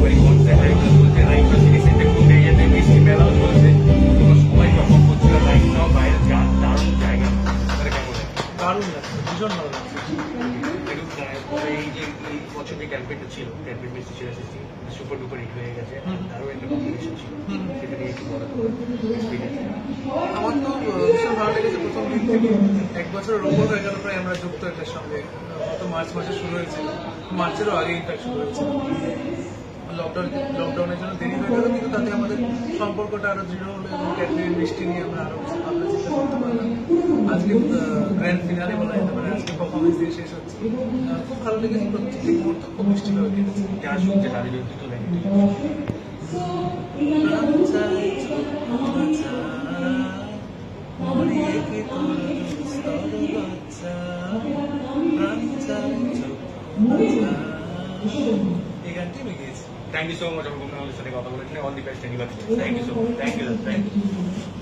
Cadbury Gaane Mishti University Center ঘুরে যেতে মিষ্টি মেলাও চলছে তোমরা সবাই পারফর্ম করছিল লাইভ নাও বাইরের গান দারুণ জায়গা মানে কেমন দারুণ লাগছে ভীষণ ভালো লাগছে এই যে এই বছর যে ক্যাম্পেইনটা ছিল ক্যাম্পেইন মিষ্টি ছিল সুপার ডুপার হিট হয়ে গেছে দারুণ একটা কম্পিটিশন ছিল সেটা নিয়ে একটু বড় আমার তো ভীষণ ভালো লেগেছে প্রথম দিন থেকে এক বছরের ওপর হয়ে গেল প্রায় আমরা যুক্ত এটার সঙ্গে গত মার্চ মাসে শুরু হয়েছিল মার্চেরও আগে ইনফ্যাক্ট শুরু হয়েছিল লকডাউনের জন্য দেরি হয়ে গেল কিন্তু তাতে আমাদের সম্পর্কটা আরো দৃঢ় হলো এবং ক্যাডবেরি মিষ্টি নিয়ে আমরা আরো ভাবনা চিন্তা করতে পারলাম আজকে গ্র্যান্ড ফিনালে বলা যেতে পারে আজকে পারফরমেন্স দিয়ে শেষ হচ্ছে খুব ভালো লেগেছে প্রত্যেকটি মুহূর্ত খুব মিষ্টি হয়ে গেছে যারা শুনছে তাদের দুটো লাইন এই গানটি আমি গেয়েছি Thank you so much. I'm going to all the best. Thank you so much. Thank you.